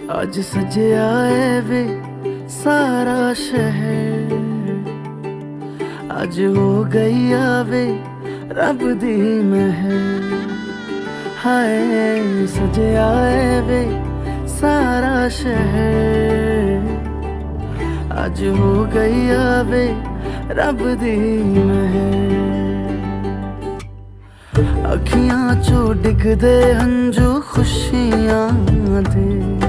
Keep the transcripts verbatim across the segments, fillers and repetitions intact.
आज सजया है वे सारा शहर, आज हो गई आवे रब दी महर। हाय सजया है वे सारा शहर, आज हो गई आवे रब दी महर। अखियां चो डिगदे हंजू खुशियां दे,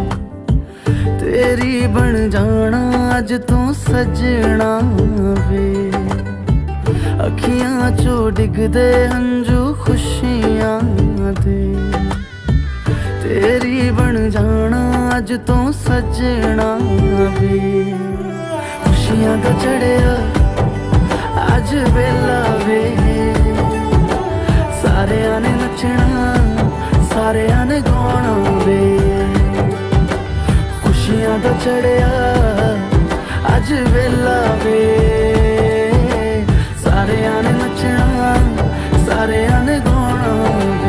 तेरी बन जाना अज तू सजना वे। अखियां चो डिगदे हंजू खुशियां दे, तेरी बन जाना अज तू सजना वे। खुशियां दा चढ़िया अज वेला वे, सारेयां ने नचना सारेयां ने गाना वे। खुशियां दा चढ़िया अज वेला वे, सारेयां ने नचना सारेयां ने गाना वे।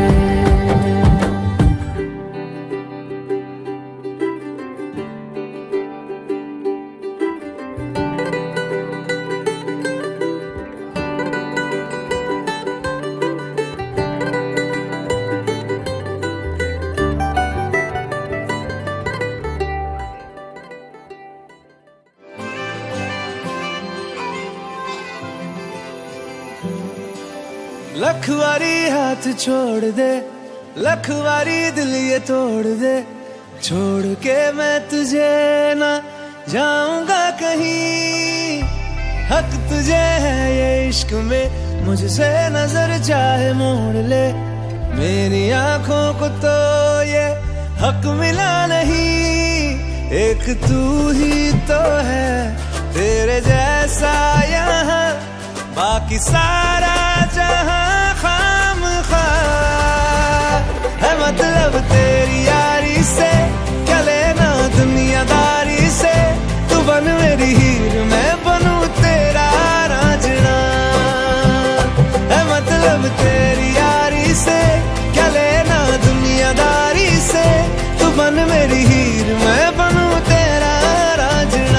लख वारी हाथ छोड़ दे, लख वारी दिल ये तोड़ दे, छोड़ के मैं तुझे ना जाऊंगा कहीं। हक तुझे है ये इश्क में, मुझसे नजर चाहे मोड़ ले। मेरी आंखों को तो ये हक मिला नहीं, एक तू ही तो है तेरे जैसा यहाँ, बाकी सारा जहां खाम खा है। मतलब तेरी यारी से क्या लेना दुनियादारी से, तू बन मेरी हीर मैं बनूं तेरा रांझना है। मतलब तेरी यारी से क्या लेना दुनियादारी से, तू बन मेरी हीर मैं बनूं तेरा रांझना।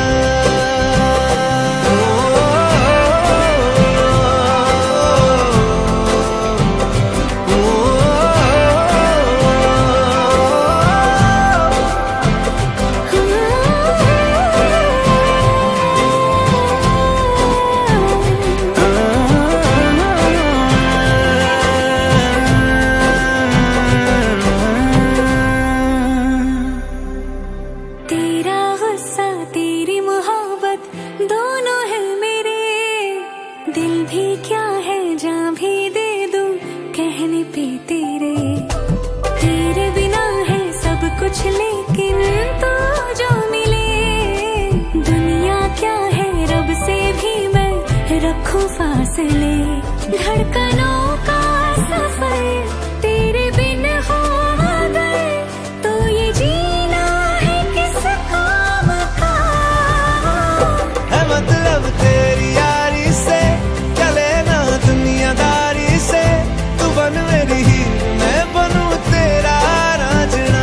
लेकिन तो जो मिले दुनिया क्या है, रब से भी मैं रखूं फासले। धड़कनों का सफर तेरे बिन हो गए, तो ये जीना है किस काम का है। मतलब तेरी यारी से क्या लेना दुनियादारी से, तू बन मेरी हीर मैं बनूं तेरा रांझना।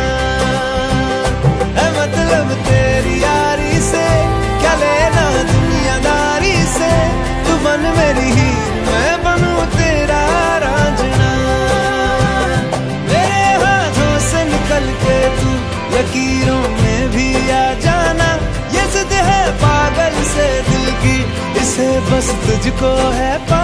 मतलब तेरी यारी से क्या लेना दुनियादारी से, तू बन मेरी हीर मैं बनूं तेरा रांझना। मेरे हाथों से निकल के तू लकीरों में भी आ जाना, ये जिद है पागल से दिल की, इसे बस तुझको है पा